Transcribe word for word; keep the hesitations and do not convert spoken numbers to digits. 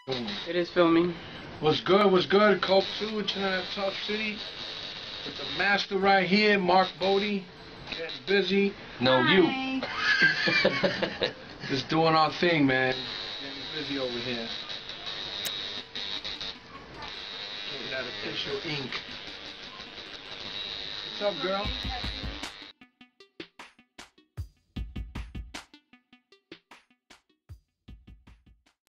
It is filming. What's good? What's good? Cope two, China Tough City. With the master right here, Mark Bode. Getting busy. No, Hi. you. Just doing our thing, man. Getting busy over here. Getting that official ink. What's up, girl?